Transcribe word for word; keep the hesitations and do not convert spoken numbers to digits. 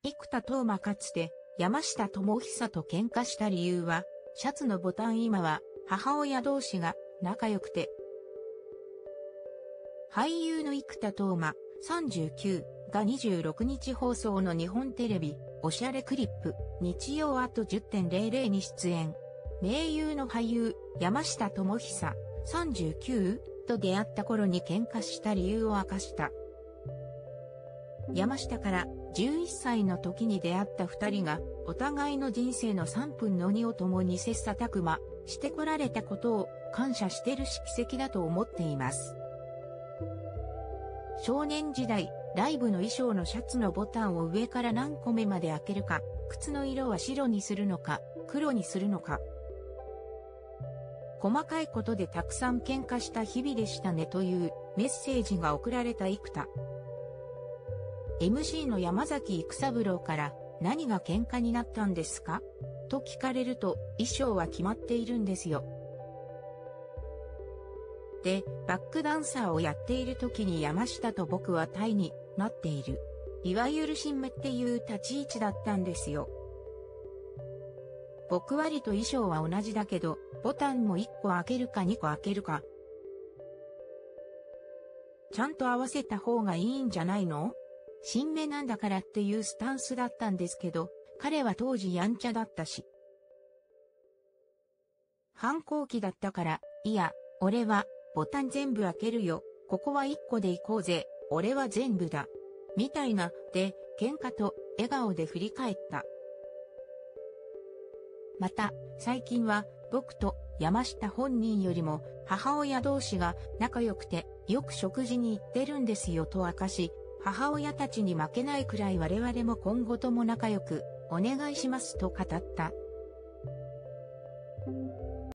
生田斗真かつて山下智久と喧嘩した理由は、シャツのボタン今は母親同士が仲良くて。俳優の生田斗真さんじゅうきゅうがにじゅうろくにち放送の日本テレビおしゃれクリップ日曜あと じゅってんれいれい に出演。名優の俳優山下智久さんじゅうきゅうと出会った頃に喧嘩した理由を明かした。山下からじゅういっさいの時に出会った二人がお互いの人生のさんぷんのにを共に切磋琢磨してこられたことを感謝してるし奇跡だと思っています。少年時代、ライブの衣装のシャツのボタンを上から何個目まで開けるか、靴の色は白にするのか、黒にするのか。細かいことでたくさん喧嘩した日々でしたねというメッセージが送られた生田。エムシー の山崎育三郎から何が喧嘩になったんですかと聞かれると衣装は決まっているんですよ。で、バックダンサーをやっている時に山下と僕はタイになっている。いわゆる新芽っていう立ち位置だったんですよ。僕割と衣装は同じだけど、ボタンもいっこ開けるかにこ開けるか。ちゃんと合わせた方がいいんじゃないの？新芽なんだからっていうスタンスだったんですけど、彼は当時やんちゃだったし。反抗期だったから、いや、俺はボタン全部開けるよ。ここはいっこで行こうぜ。俺は全部だ。みたいな、で、喧嘩と笑顔で振り返った。また、最近は僕と山下本人よりも母親同士が仲良くてよく食事に行ってるんですよと明かし、母親たちに負けないくらい我々も今後とも仲良くお願いしますと語った。